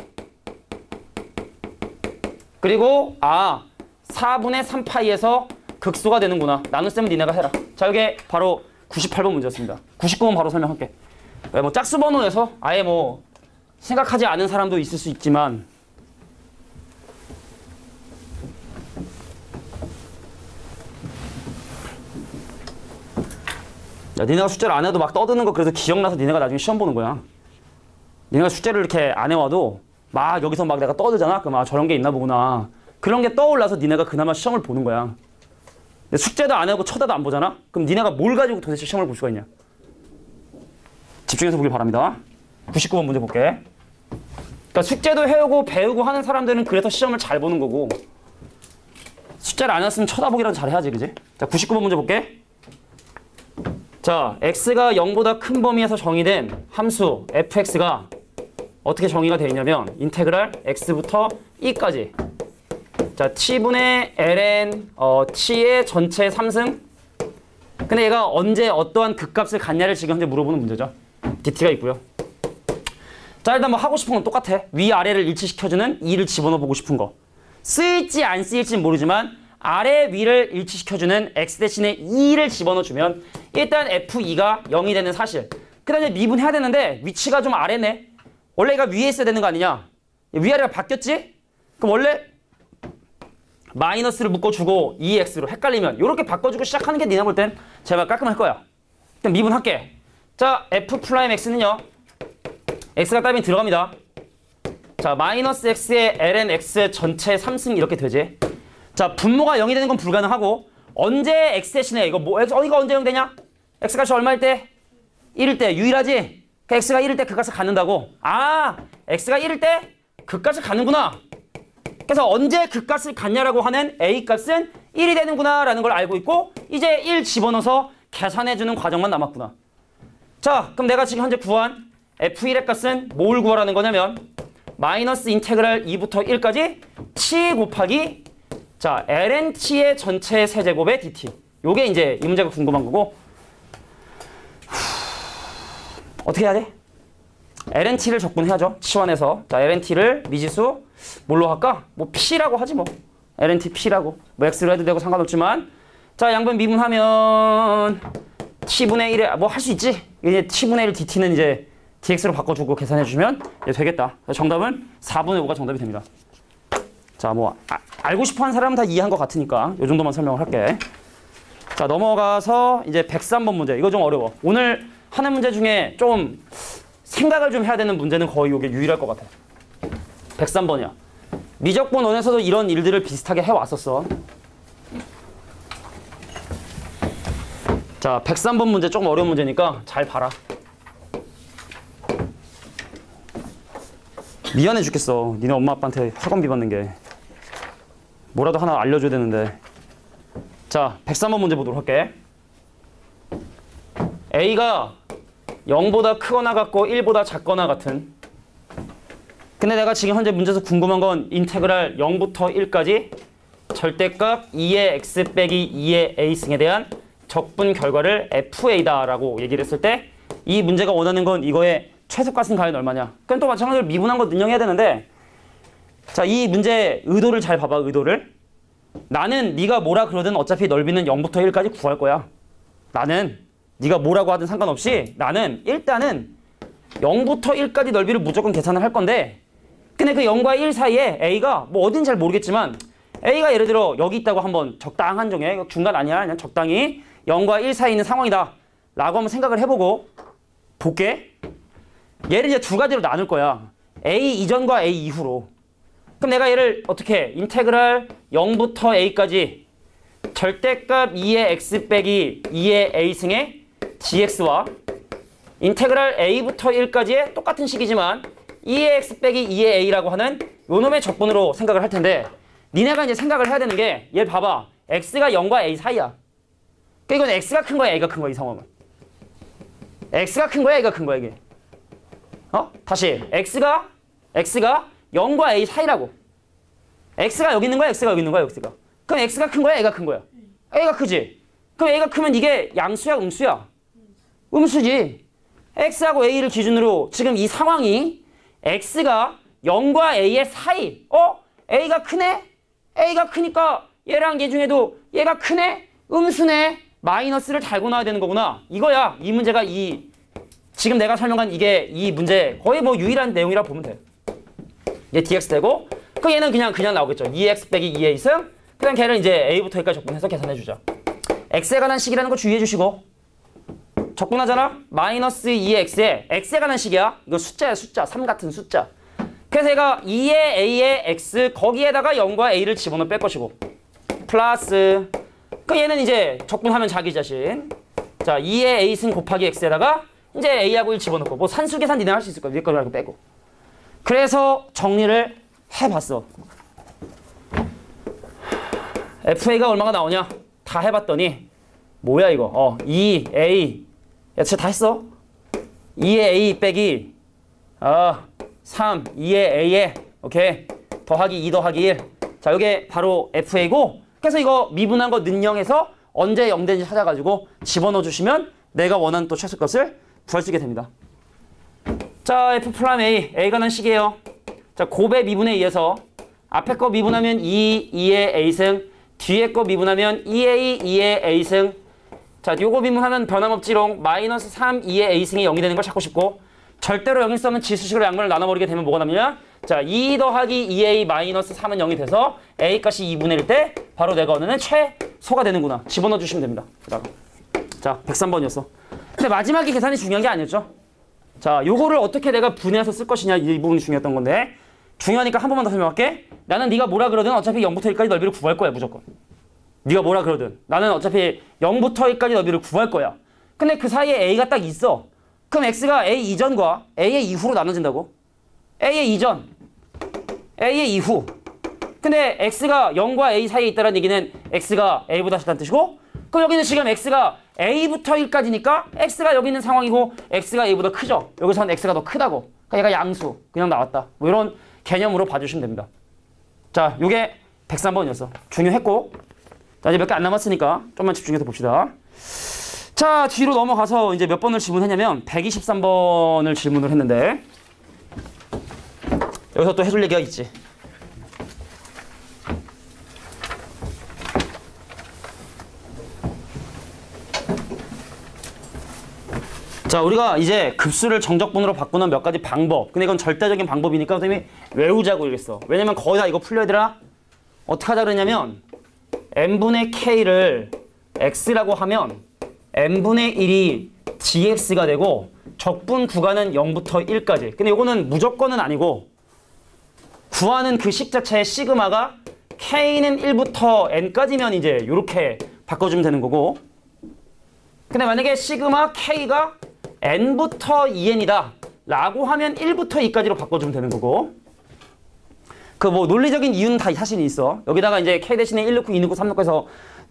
그리고 아 사분의 삼 파이에서 극소가 되는구나. 나눗셈은 니네가 해라. 자 이게 바로 구십팔 번 문제였습니다. 구십구 번 바로 설명할게. 뭐 짝수 번호에서 아예 뭐 생각하지 않은 사람도 있을 수 있지만 야, 니네가 숙제를 안 해도 막 떠드는 거 그래서 기억나서 니네가 나중에 시험 보는 거야. 니네가 숙제를 이렇게 안 해와도 막 여기서 막 내가 떠들잖아. 그럼 아 저런 게 있나 보구나. 그런 게 떠올라서 니네가 그나마 시험을 보는 거야. 근데 숙제도 안 해오고 쳐다도 안 보잖아? 그럼 니네가 뭘 가지고 도대체 시험을 볼 수가 있냐? 집중해서 보길 바랍니다. 구십구 번 문제 볼게. 그러니까 숙제도 해오고 배우고 하는 사람들은 그래서 시험을 잘 보는 거고 숙제를 안 했으면 쳐다보기라도 잘 해야지, 그지? 자, 구십구 번 문제 볼게. 자, x가 영보다 큰 범위에서 정의된 함수 fx가 어떻게 정의가 되어 있냐면 인테그랄 x부터 e까지 자, t분의 ln 어, t의 전체 삼 승. 근데 얘가 언제 어떠한 극값을 갖냐를 지금 현재 물어보는 문제죠. dt가 있고요. 자, 일단 뭐 하고 싶은 건 똑같아. 위아래를 일치시켜주는 e를 집어넣어 보고 싶은 거. 쓰일지 안 쓰일지는 모르지만 아래 위를 일치시켜주는 x 대신에 e를 집어넣어주면 일단 에프이가 영이 되는 사실. 그 다음에 미분해야 되는데 위치가 좀 아래네. 원래 얘가 위에 있어야 되는 거 아니냐. 위아래가 바뀌었지? 그럼 원래 마이너스를 묶어주고 이엑스로 헷갈리면 이렇게 바꿔주고 시작하는 게 니네 볼 땐 제발 깔끔할 거야. 일단 미분할게. 자, f 프라임 x는요. x가 따르면 들어갑니다. 자, 마이너스 x의 ln x 전체 삼 승 이렇게 되지. 자, 분모가 영이 되는 건 불가능하고 언제 x 대신에 이거 뭐 x, 어, 이거 언제 영 되냐? x값이 얼마일 때? 일일 때 유일하지? 그 x가 일일 때 그 값을 갖는다고. 아, x가 일일 때 그 값을 갖는구나. 그래서 언제 그 값을 갖냐라고 하는 a 값은 일이 되는구나 라는 걸 알고 있고 이제 일 집어넣어서 계산해주는 과정만 남았구나. 자, 그럼 내가 지금 현재 구한 에프일의 값은 뭘 구하라는 거냐면 마이너스 인테그랄 이부터 일까지 t 곱하기 자 ln t의 전체 세제곱의 dt. 요게 이제 이 문제가 궁금한 거고 어떻게 해야 돼? 엘엔티를 적분해야죠. 치환해서. 자, 엘엔티를 미지수 뭘로 할까? 뭐 P라고 하지 뭐. 엘엔티 P라고. 뭐 X로 해도 되고 상관없지만. 자, 양변 미분하면 T분의 일에 뭐 할 수 있지? 이제 T분의 일 디티는 이제 디엑스로 바꿔주고 계산해 주시면 되겠다. 정답은 사분의 오가 정답이 됩니다. 자, 뭐 아, 알고 싶어하는 사람은 다 이해한 것 같으니까 이 정도만 설명을 할게. 자, 넘어가서 이제 백삼 번 문제. 이거 좀 어려워. 오늘 하는 문제 중에 좀 생각을 좀 해야 되는 문제는 거의 이게 유일할 것 같아. 백삼 번이야. 미적분 원에서도 이런 일들을 비슷하게 해왔었어. 자, 백삼 번 문제 조금 어려운 문제니까 잘 봐라. 미안해 죽겠어. 니네 엄마 아빠한테 학원비 받는 게. 뭐라도 하나 알려줘야 되는데. 자, 백삼 번 문제 보도록 할게. A가 영보다 크거나 같고 일보다 작거나 같은. 근데 내가 지금 현재 문제에서 궁금한 건 인테그랄 영부터 일까지 절대값 이의 x 빼기 이의 a승에 대한 적분 결과를 에프에이다 라고 얘기를 했을 때 이 문제가 원하는 건 이거의 최소값은 과연 얼마냐. 그럼 또 마찬가지로 미분한 거 능용해야 되는데, 자, 이 문제 의도를 잘 봐봐. 의도를. 나는 네가 뭐라 그러든 어차피 넓이는 영부터 일까지 구할 거야. 나는 네가 뭐라고 하든 상관없이 나는 일단은 영부터 일까지 넓이를 무조건 계산을 할 건데, 근데 그 영과 일 사이에 A가 뭐 어딘지 잘 모르겠지만 A가 예를 들어 여기 있다고 한번 적당한 정에 중간 아니야. 그냥 적당히 영과 일 사이에 있는 상황이다 라고 한번 생각을 해보고 볼게. 얘를 이제 두 가지로 나눌 거야. A 이전과 A 이후로. 그럼 내가 얘를 어떻게 인테그랄 영부터 A까지 절대값 이의 x 빼기 이의 a승의 dx와 인테그랄 A부터 일까지의 똑같은 식이지만 이의 x 빼기 이의 a라고 하는 요 놈의 적분으로 생각을 할 텐데, 니네가 이제 생각을 해야 되는 게, 얘 봐봐. x가 영과 a 사이야. 그러니까 이건 x가 큰 거야, a가 큰 거야, 이 상황은. x가 큰 거야, a가 큰 거야, 이게. 어? 다시. x가, x가 영과 a 사이라고. x가 여기 있는 거야, x가 여기 있는 거야, x가. 그럼 x가 큰 거야, a가 큰 거야? a가 크지? 그럼 a가 크면 이게 양수야, 음수야? 음수지. x하고 a를 기준으로 지금 이 상황이 x가 영과 a의 사이. 어? a가 크네? a가 크니까 얘랑 얘 중에도 얘가 크네? 음수네? 마이너스를 달고 나와야 되는 거구나. 이거야. 이 문제가 이 지금 내가 설명한 이게 이 문제 거의 뭐 유일한 내용이라고 보면 돼. 얘 dx 되고, 그 얘는 그냥 그냥 나오겠죠. 이 엑스 빼기 이 에이승. 그냥 걔를 이제 a부터 여기까지 적분해서 계산해 주자. x에 관한 식이라는 거 주의해 주시고. 적분하잖아? 마이너스 이 x에 x에 관한 식이야. 이거 숫자야, 숫자. 삼 같은 숫자. 그래서 얘가 이의 a의 x 거기에다가 영과 a를 집어넣어 뺄 것이고, 플러스 그 얘는 이제 적분하면 자기 자신. 자, 이의 a승 곱하기 x에다가 이제 a하고 일 집어넣고, 뭐 산수 계산 니네 할 수 있을 거야. 위에 거 말고 빼고. 그래서 정리를 해봤어. 에프에이가 얼마가 나오냐? 다 해봤더니 뭐야 이거? 어, 이 에이. 야, 진짜 다 했어? 이의 a 빼기 아, 삼, 이의 a에 오케이. 더하기 이 더하기 일. 자, 이게 바로 에프에이고, 그래서 이거 미분한 거 능령해서 언제 영 되는지 찾아가지고 집어넣어 주시면 내가 원하는 또 최소값을 구할 수 있게 됩니다. 자, F 플러스 A, A가 난 식이에요. 자, 곱의 미분에 의해서 앞에 거 미분하면 이, 이의 A승, 뒤에 거 미분하면 이의 이의 A승. 자, 요거 미분하면 변함없지롱 마이너스 삼, 이의 A승이 영이 되는 걸 찾고 싶고, 절대로 영일 수 없는 지수식으로 양변을 나눠버리게 되면 뭐가 남느냐? 자, 이 더하기 이의 마이너스 삼은 영이 돼서 A 값이 이분의 일 때 바로 내가 얻는 최소가 되는구나. 집어넣어 주시면 됩니다. 그다음. 자, 백삼 번이었어. 근데 마지막에 계산이 중요한 게 아니었죠? 자, 요거를 어떻게 내가 분해해서 쓸 것이냐, 이 부분이 중요했던 건데, 중요하니까 한 번만 더 설명할게. 나는 네가 뭐라 그러든 어차피 영부터 일까지 넓이를 구할 거야, 무조건. 네가 뭐라 그러든 나는 어차피 영부터 일까지 넓이를 구할 거야. 근데 그 사이에 A가 딱 있어. 그럼 X가 A 이전과 A의 이후로 나눠진다고? A의 이전, A의 이후. 근데 X가 영과 A 사이에 있다는 얘기는 X가 A보다 작다는 뜻이고, 그럼 여기는 지금 X가 A부터 일까지니까 X가 여기 있는 상황이고 X가 A보다 크죠? 여기서는 X가 더 크다고. 그러니까 얘가 양수. 그냥 나왔다. 뭐 이런 개념으로 봐주시면 됩니다. 자, 요게 백삼 번이었어. 중요했고. 자, 이제 몇 개 안 남았으니까 좀만 집중해서 봅시다. 자, 뒤로 넘어가서 이제 몇 번을 질문했냐면 백이십삼 번을 질문을 했는데 여기서 또 해줄 얘기가 있지. 자, 우리가 이제 급수를 정적분으로 바꾸는 몇 가지 방법. 근데 이건 절대적인 방법이니까 선생님이 외우자고 이랬어. 왜냐면 거의 다 이거 풀려야 되라. 어떻게 하자 그랬냐면 n분의 k를 x라고 하면 n분의 일이 dx가 되고 적분 구간은 영부터 일까지. 근데 이거는 무조건은 아니고 구하는 그 식 자체의 시그마가 k는 일부터 n까지면 이제 이렇게 바꿔주면 되는 거고, 근데 만약에 시그마 k가 n부터 이엔이다 라고 하면 일부터 이까지로 바꿔주면 되는 거고, 그 뭐 논리적인 이유는 다 사실 있어. 여기다가 이제 k 대신에 일 넣고 이 넣고 삼 넣고 해서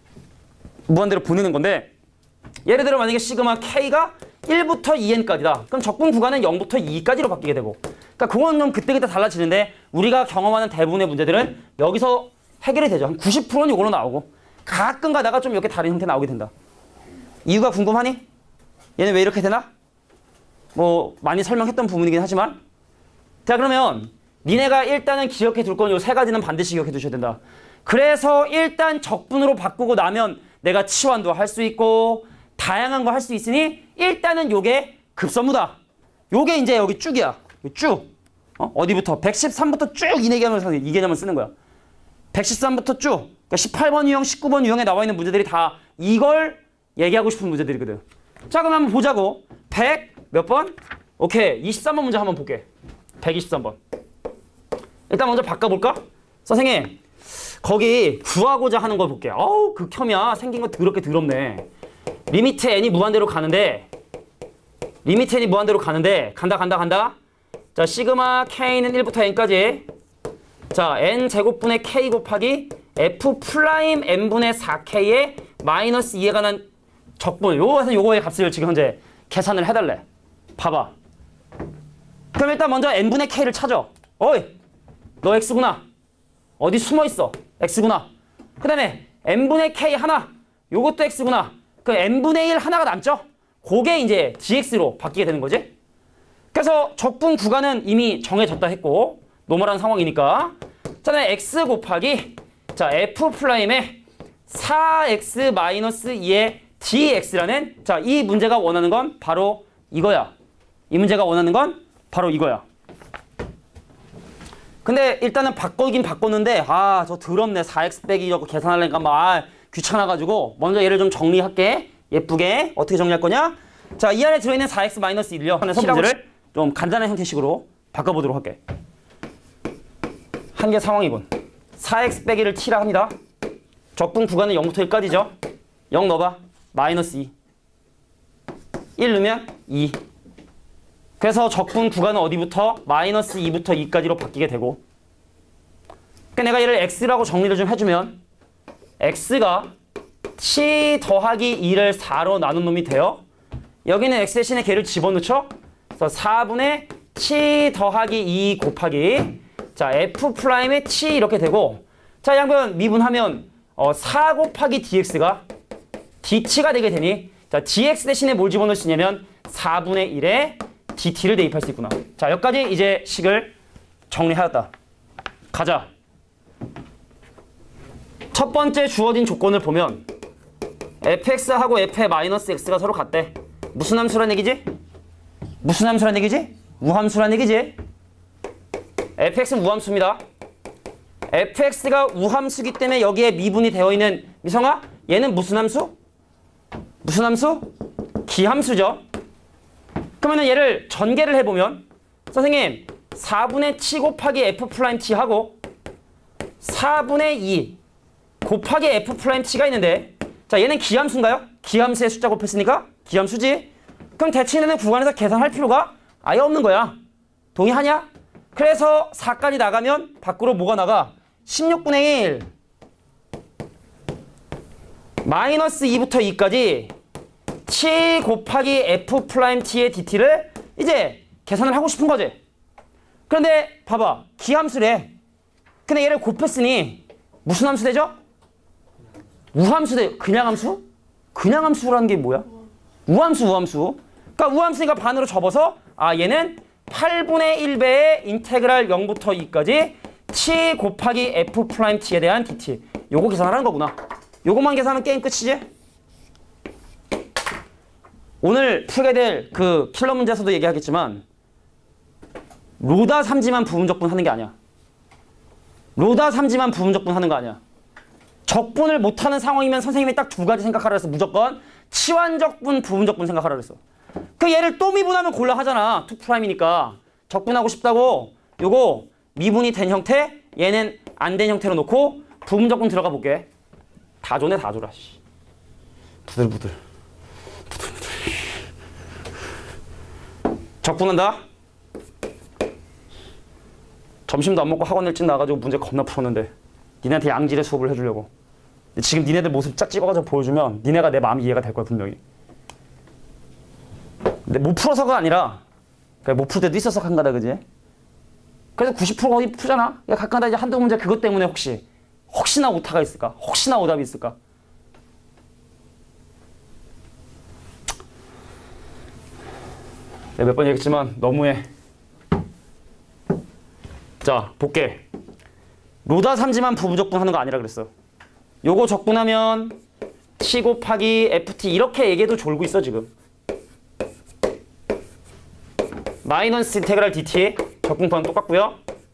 무한대로 보내는 건데, 예를 들어 만약에 시그마 k가 일부터 이엔까지다. 그럼 적분 구간은 영부터 이까지로 바뀌게 되고, 그러니까 그건 좀 그때그때 달라지는데 우리가 경험하는 대부분의 문제들은 여기서 해결이 되죠. 한 구십 퍼센트는 이걸로 나오고 가끔 가다가 좀 이렇게 다른 형태 나오게 된다. 이유가 궁금하니? 얘는 왜 이렇게 되나? 뭐 많이 설명했던 부분이긴 하지만, 자 그러면 니네가 일단은 기억해 둘 건 요 세 가지는 반드시 기억해 두셔야 된다. 그래서 일단 적분으로 바꾸고 나면 내가 치환도 할 수 있고 다양한 거 할 수 있으니 일단은 요게 급선무다. 요게 이제 여기 쭉이야. 쭉. 어? 어디부터? 백십삼부터 쭉 이 개념을, 이 개념을 쓰는 거야. 백십삼부터 쭉. 그러니까 십팔 번 유형, 십구 번 유형에 나와 있는 문제들이 다 이걸 얘기하고 싶은 문제들이거든. 자, 그럼 한번 보자고. 백 몇 번? 오케이. 이십삼 번 문제 한번 볼게. 백이십삼 번. 일단 먼저 바꿔볼까? 선생님, 거기 구하고자 하는 걸 볼게. 어우, 극혐이야. 생긴 거 더럽게 더럽네. 리미트 n이 무한대로 가는데, 리미트 n이 무한대로 가는데, 간다, 간다, 간다. 자, 시그마 k는 일부터 n까지. 자, n 제곱분의 k 곱하기 f 프라임 n분의 사 k의 마이너스 이에 관한 적분. 요거에서 요거의 값을 지금 현재 계산을 해달래. 봐봐. 그럼 일단 먼저 n분의 k를 찾아. 어이, 너 x구나. 어디 숨어있어. x구나. 그 다음에 n분의 k 하나. 요것도 x구나. 그 n분의 일 하나가 남죠? 그게 이제 dx로 바뀌게 되는 거지. 그래서 적분 구간은 이미 정해졌다 했고 노멀한 상황이니까. 자, 그다음에 x 곱하기 자 f 프라임의 사 엑스 마이너스 이의 dx라는, 자, 이 문제가 원하는 건 바로 이거야. 이 문제가 원하는 건 바로 이거야. 근데 일단은 바꾸긴 바꿨는데 아, 저 더럽네. 사 엑스 빼기 이거 계산하려니까 막 아, 귀찮아가지고 먼저 얘를 좀 정리할게. 예쁘게. 어떻게 정리할 거냐? 자, 이 안에 들어있는 사 엑스 마이너스 일요. 하면서 문제를 좀 간단한 형태식으로 바꿔보도록 할게. 한 개 상황이군. 사 엑스 빼기를 t라 합니다. 적분 구간은 영부터 일까지죠. 영 넣어봐. 마이너스 이. 일 넣으면 이. 그래서 적분 구간은 어디부터? 마이너스 이부터 이까지로 바뀌게 되고, 그러니까 내가 얘를 x라고 정리를 좀 해주면 x가 t 더하기 이를 사로 나눈 놈이 돼요. 여기는 x 대신에 걔를 집어넣죠. 그래서 사분의 t 더하기 이 곱하기 자 f 프라임의 t 이렇게 되고, 자 양변 미분하면 어, 사 곱하기 dx가 dt가 되게 되니, 자 dx 대신에 뭘 집어넣을 수 있냐면 사분의 일에 dt를 대입할 수 있구나. 자, 여기까지 이제 식을 정리하였다. 가자. 첫 번째 주어진 조건을 보면 fx하고 f의 마이너스 x가 서로 같대. 무슨 함수란 얘기지? 무슨 함수란 얘기지? 우함수란 얘기지? fx는 우함수입니다. fx가 우함수기 때문에 여기에 미분이 되어 있는, 미성아, 얘는 무슨 함수? 무슨 함수? 기함수죠. 그러면 얘를 전개를 해보면, 선생님, 사분의 t 곱하기 f 프라임 t 하고 사분의 이 곱하기 f 프라임 t가 있는데, 자 얘는 기함수인가요? 기함수의 숫자 곱했으니까 기함수지. 그럼 대칭되는 구간에서 계산할 필요가 아예 없는 거야. 동의하냐? 그래서 사까지 나가면 밖으로 뭐가 나가? 십육분의 일 마이너스 이부터 이까지 t 곱하기 f 프라임 t의 dt를 이제 계산을 하고 싶은 거지. 그런데 봐봐, 기함수래. 근데 얘를 곱했으니 무슨 함수 되죠? 우함수 돼. 그냥 함수? 그냥 함수라는 게 뭐야? 우함수 우함수. 그러니까 우함수니까 반으로 접어서 아 얘는 팔분의 일 배의 인테그랄 영부터 이까지 t 곱하기 f 프라임 t에 대한 dt. 요거 계산하는 거구나. 요거만 계산하면 게임 끝이지? 오늘 풀게 될 그 킬러 문제에서도 얘기하겠지만 로다 삼지만 부분적분 하는 게 아니야. 로다 삼지만 부분적분 하는 거 아니야. 적분을 못하는 상황이면 선생님이 딱 두 가지 생각하라 그랬어. 무조건 치환적분, 부분적분 생각하라 그랬어. 그 얘를 또 미분하면 골라 하잖아. 투 프라임이니까. 적분하고 싶다고 요거 미분이 된 형태, 얘는 안 된 형태로 놓고 부분적분 들어가 볼게. 다 줘네, 다 줘라. 씨. 부들부들. 부들부들. 적분한다. 점심도 안 먹고 학원 일찍 나가지고 문제 겁나 풀었는데 니네한테 양질의 수업을 해주려고. 근데 지금 니네들 모습 쫙 찍어가지고 보여주면 니네가 내 마음이 이해가 될 거야 분명히. 근데 못 풀어서가 아니라 그냥 못 풀 때도 있어서 한 거다 그지? 그래서 구십 퍼센트 거의 풀잖아. 가끔가다 이제 한두 문제 그것 때문에 혹시 혹시나 오타가 있을까? 혹시나 오답이 있을까? 내가 몇 번 얘기했지만 너무해. 자, 볼게. 로다 삼지만 부분적분 하는 거 아니라 그랬어. 요거 적분하면 t 곱하기 ft 이렇게 얘기해도 졸고 있어 지금. 마이너스 인테그랄 dt 적분법은 똑같고요.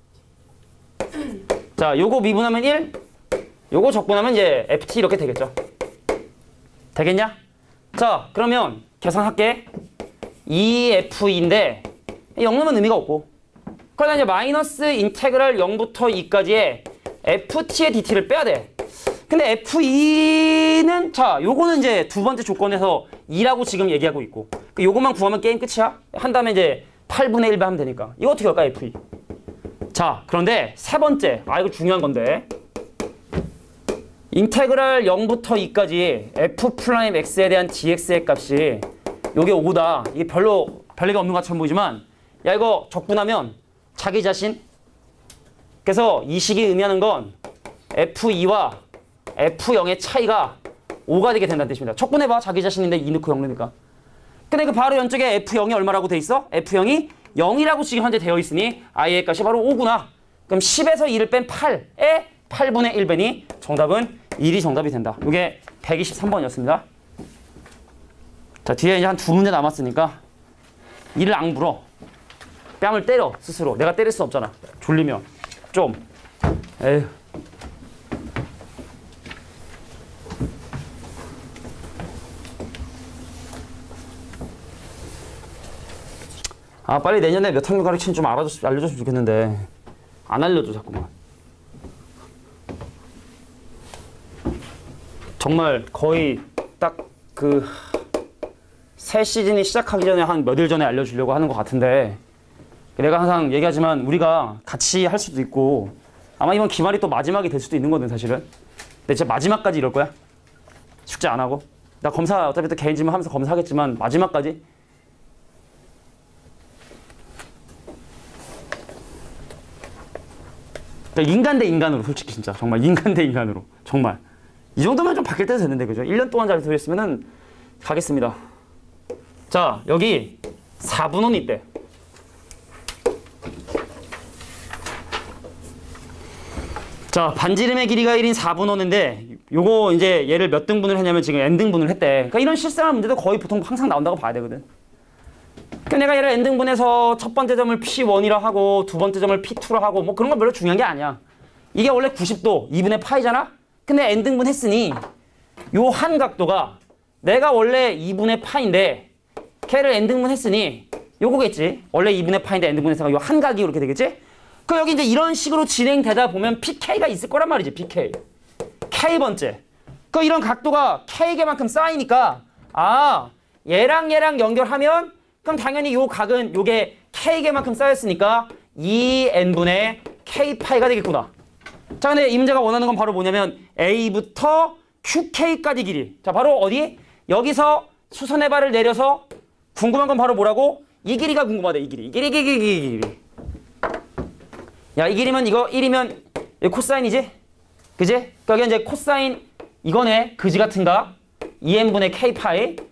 자, 요거 미분하면 일, 요거 적분하면 이제 ft 이렇게 되겠죠. 되겠냐? 자, 그러면 계산할게. 이 에프이인데 영 넣으면 의미가 없고, 그러다 이제 마이너스 인테그랄 영부터 이까지의 ft의 dt를 빼야 돼. 근데 에프이는 자, 요거는 이제 두 번째 조건에서 이라고 지금 얘기하고 있고, 요것만 구하면 게임 끝이야. 한 다음에 이제 팔분의 일 배 하면 되니까. 이거 어떻게 할까, 에프이? 자, 그런데 세 번째. 아, 이거 중요한 건데. 인테그랄 영부터 이까지 f 프라임 x에 대한 dx의 값이 요게 오다. 이게 별로 별리가 없는 것처럼 보이지만, 야, 이거 적분하면 자기 자신. 그래서 이 식이 의미하는 건 에프이와 에프 영의 차이가 오가 되게 된다는 뜻입니다. 적분해봐. 자기 자신인데 이 넣고 영 넣으니까. 근데 그 바로 연쪽에 에프 영이 얼마라고 돼 있어? 에프 영이 영이라고 지금 현재 되어 있으니 i의 값이 바로 오구나. 그럼 십에서 이를 뺀 팔에 팔분의 일 배니 정답은 일이 정답이 된다. 이게 백이십삼 번이었습니다. 자, 뒤에 이제 한 두 문제 남았으니까 이를 앙불어. 뺨을 때려 스스로. 내가 때릴 수 없잖아. 졸리면 좀. 에휴. 아, 빨리 내년에 몇 학년 가르치는지 좀 알아줬, 알려줬으면 좋겠는데 안 알려줘 자꾸만. 정말 거의 딱 그 새 시즌이 시작하기 전에 한 몇 일 전에 알려주려고 하는 것 같은데, 내가 항상 얘기하지만 우리가 같이 할 수도 있고 아마 이번 기말이 또 마지막이 될 수도 있는 거든 사실은. 근데 진짜 마지막까지 이럴 거야. 숙제 안 하고. 나 검사 어차피 또 개인 질문 하면서 검사하겠지만 마지막까지. 그러니까 인간 대 인간으로, 솔직히 진짜 정말 인간 대 인간으로 정말 이 정도면 좀 바뀔 때도 됐는데 그죠? 일 년 동안 잘 들었으면은 가겠습니다. 자, 여기 사분원이 있대. 자, 반지름의 길이가 일인 사분원인데 요거 이제 얘를 몇 등분을 했냐면 지금 n등분을 했대. 그러니까 이런 실생활 문제도 거의 보통 항상 나온다고 봐야 되거든. 그러니까 내가 얘를 n등분해서 첫 번째 점을 피 원이라 하고 두 번째 점을 피 투라 하고 뭐 그런 건 별로 중요한 게 아니야. 이게 원래 구십 도 이분의 파이잖아? 근데 n등분 했으니 요 한 각도가 내가 원래 이분의 파인데 걔를 n등분 했으니 요거겠지. 원래 이분의 파인데 n등분 했으니까 요 한 각이 이렇게 되겠지? 그 여기 이제 이런 식으로 진행되다 보면 피케이가 있을 거란 말이지. 피케이. K번째. 그 이런 각도가 K개만큼 쌓이니까 아, 얘랑 얘랑 연결하면 그럼 당연히 요 각은 요게 K개만큼 쌓였으니까 이 n분의 K파이가 되겠구나. 자, 근데 이 문제가 원하는 건 바로 뭐냐면 A부터 큐케이까지 길이. 자, 바로 어디? 여기서 수선의 발을 내려서 궁금한 건 바로 뭐라고? 이 길이가 궁금하다. 이 길이. 이 길이, 이 길이, 이 길이, 이 길이. 야, 이 길이면 이거 일이면 코사인이지? 그지? 여기 이제 코사인 이거네. 그지 같은가? 이 엔분의 K파이.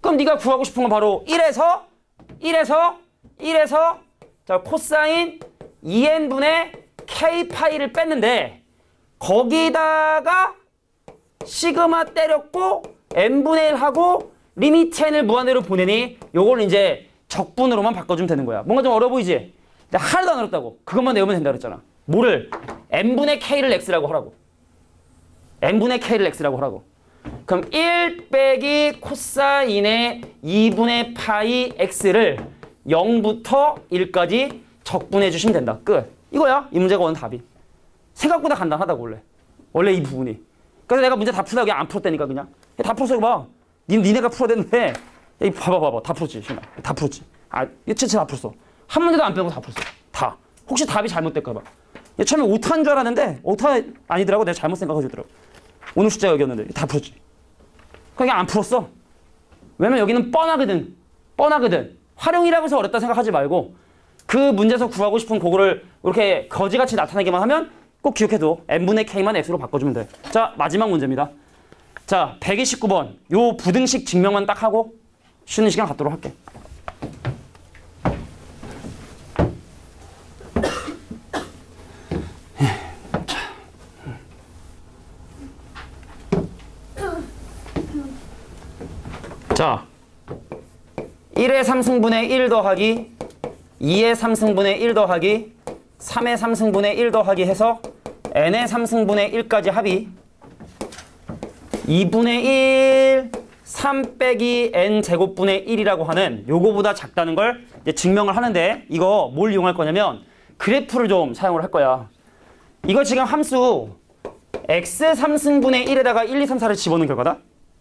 그럼 네가 구하고 싶은 건 바로 일에서 일에서 일에서 자 코사인 이엔분의 K파이를 뺐는데 거기다가 시그마 때렸고 n분의 일 하고 리미트 n을 무한대로 보내니 요걸 이제 적분으로만 바꿔주면 되는 거야. 뭔가 좀 어려워 보이지? 근데 하나도 안 어렵다고. 그것만 외우면 된다 그랬잖아. 뭐를? n분의 k를 x라고 하라고. n분의 k를 x라고 하라고. 그럼 일 빼기 코사인의 이분의 파이 x를 영부터 일까지 적분해 주시면 된다. 끝. 이거야. 이 문제가 오는 답이. 생각보다 간단하다고 원래. 원래 이 부분이. 그래서 내가 문제 다 풀다가 그냥 안 풀었다니까 그냥. 다 풀었어 이거 봐. 니, 니네가 풀어야 되는데 이 봐봐 봐봐. 다 풀었지. 신아. 다 풀었지. 아, 이거 진짜 다 풀었어. 한 문제도 안 빼고 다 풀었어. 다. 혹시 답이 잘못될까 봐. 처음에 오타인 줄 알았는데 오타 아니더라고. 내가 잘못 생각하더라고. 오늘 숫자가 여기였는데 다 풀었지. 그냥 안 풀었어. 왜냐면 여기는 뻔하거든. 뻔하거든. 활용이라고 해서 어렵다 생각하지 말고 그 문제에서 구하고 싶은 그거를 이렇게 거지같이 나타나기만 하면 꼭 기억해도 n분의 k만 x로 바꿔주면 돼. 자, 마지막 문제입니다. 자, 백이십구 번. 요 부등식 증명만 딱 하고 쉬는 시간 갖도록 할게. 자, 일의 삼승분의 일 더하기 이의 삼승분의 일 더하기 삼의 삼승분의 일 더하기 해서 n의 삼승분의 일까지 합이 이분의 일, 삼 빼기 n 제곱분의 일이라고 하는 요거보다 작다는 걸 이제 증명을 하는데 이거 뭘 이용할 거냐면 그래프를 좀 사용을 할 거야. 이거 지금 함수 x 삼승분의 일에다가 일, 이, 삼, 사를 집어넣은 결과다.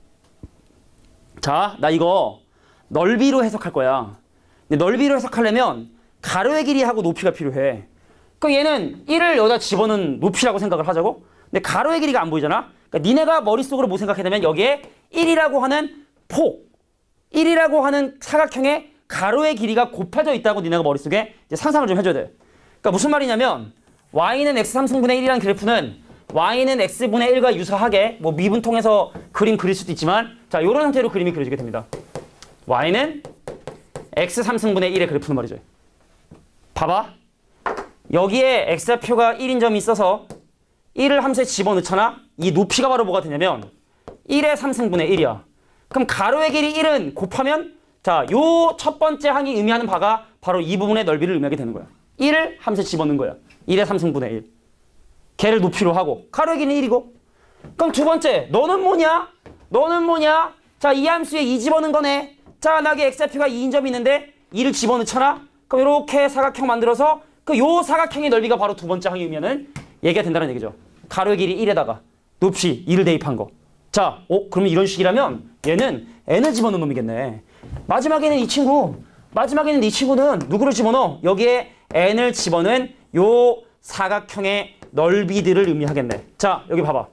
자, 나 이거 넓이로 해석할 거야. 근데 넓이로 해석하려면 가로의 길이하고 높이가 필요해. 그럼 얘는 일을 여기다 집어넣은 높이라고 생각을 하자고? 근데 가로의 길이가 안 보이잖아? 그러니까 니네가 머릿속으로 뭐 생각해냐면 여기에 일이라고 하는 폭, 일이라고 하는 사각형의 가로의 길이가 곱해져 있다고 니네가 머릿속에 이제 상상을 좀 해줘야 돼. 그러니까 무슨 말이냐면 y는 x 삼승분의 일이라는 그래프는 y는 x분의 일과 유사하게 뭐 미분 통해서 그림 그릴 수도 있지만 자, 요런 형태로 그림이 그려지게 됩니다. y는 x 삼승분의 일의 그래프는 말이죠. 봐봐. 여기에 x좌표가 일인 점이 있어서 일을 함수에 집어넣잖아. 이 높이가 바로 뭐가 되냐면 일의 삼승분의 일이야. 그럼 가로의 길이 일은 곱하면 자, 요 첫 번째 항이 의미하는 바가 바로 이 부분의 넓이를 의미하게 되는 거야. 일을 함수에 집어넣은 거야. 일의 삼승분의 일. 걔를 높이로 하고 가로의 길이는 일이고 그럼 두 번째 너는 뭐냐? 너는 뭐냐? 자, 이 함수에 이 집어넣은 거네. 자, 나게 x좌표가 이인 점이 있는데 이를 집어넣잖아. 그럼 이렇게 사각형 만들어서 그 요 사각형의 넓이가 바로 두 번째 항이면은 얘기가 된다는 얘기죠. 가로의 길이 일에다가 높이 이를 대입한 거. 자, 어, 그러면 이런 식이라면 얘는 n을 집어넣은 놈이겠네. 마지막에는 이 친구, 마지막에는 이 친구는 누구를 집어넣어? 여기에 n을 집어넣은 요 사각형의 넓이들을 의미하겠네. 자, 여기 봐봐.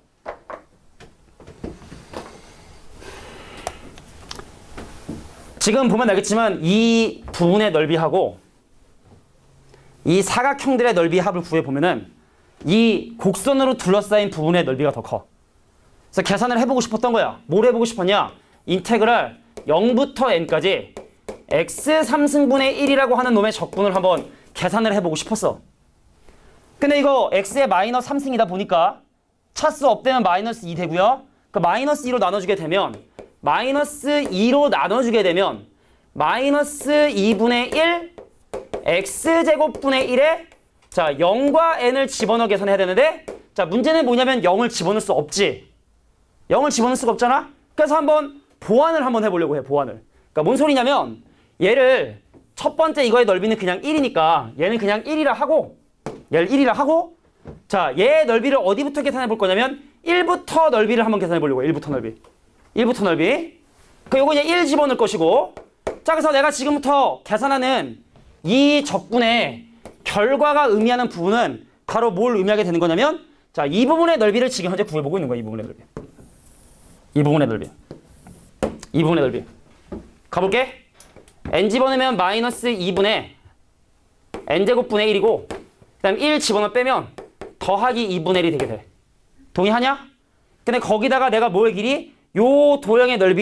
지금 보면 알겠지만 이 부분의 넓이하고 이 사각형들의 넓이 합을 구해보면은 이 곡선으로 둘러싸인 부분의 넓이가 더 커. 그래서 계산을 해보고 싶었던 거야. 뭘 해보고 싶었냐? 인테그랄 영부터 n까지 x 삼승분의 일이라고 하는 놈의 적분을 한번 계산을 해보고 싶었어. 근데 이거 x의 마이너스 삼승이다 보니까 차수 없대면 마이너스 이 되고요. 그 마이너스 이로 나눠주게 되면 마이너스 이로 나눠주게 되면 마이너스 이분의 일 x제곱분의 일에 자, 영과 n을 집어넣어 계산해야 되는데 자, 문제는 뭐냐면 영을 집어넣을 수 없지. 영을 집어넣을 수가 없잖아. 그래서 한번 보완을 한번 해보려고 해. 보완을. 그러니까 뭔 소리냐면 얘를 첫 번째 이거의 넓이는 그냥 일이니까 얘는 그냥 일이라 하고 얘를 일이라 하고 자, 얘의 넓이를 어디부터 계산해 볼 거냐면 일부터 넓이를 한번 계산해 보려고 해. 일부터 넓이. 일부터 넓이. 그 요거 이제 일 집어넣을 것이고 자, 그래서 내가 지금부터 계산하는 이 적분의 결과가 의미하는 부분은 바로 뭘 의미하게 되는 거냐면 자, 이 부분의 넓이를 지금 현재 구해보고 있는 거야. 이 부분의 넓이. 이 부분의 넓이. 이 부분의 넓이. 가볼게. n 집어넣으면 마이너스 이분의 n제곱분의 일이고 그 다음 일 집어넣어 빼면 더하기 이분의 일이 되게 돼. 동의하냐? 근데 거기다가 내가 뭐의 길이? 요 도형의 넓이인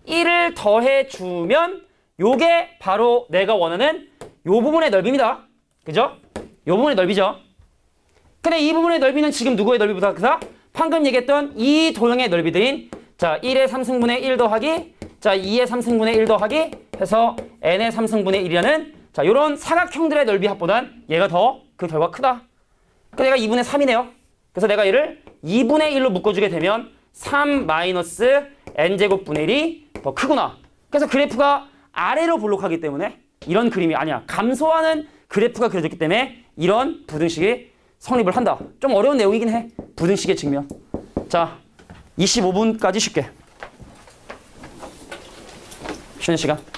일을 더해주면 요게 바로 내가 원하는 요 부분의 넓이입니다. 그죠? 요 부분의 넓이죠. 근데 이 부분의 넓이는 지금 누구의 넓이보다 크다? 방금 얘기했던 이 도형의 넓이들인 자 일의 삼승분의 일 더하기 자 이의 삼승분의 일 더하기 해서 n의 삼승분의 일이라는 자 요런 사각형들의 넓이 합보단 얘가 더 그 결과 크다. 그러니까 얘가 이분의 삼이네요. 그래서 내가 얘를 이분의 일로 묶어주게 되면 삼 마이너스 n제곱분의 일이 더 크구나. 그래서 그래프가 아래로 볼록하기 때문에 이런 그림이 아니야. 감소하는 그래프가 그려졌기 때문에 이런 부등식이 성립을 한다. 좀 어려운 내용이긴 해. 부등식의 증명. 자, 이십오 분까지 쉽게. 쉬는 시간.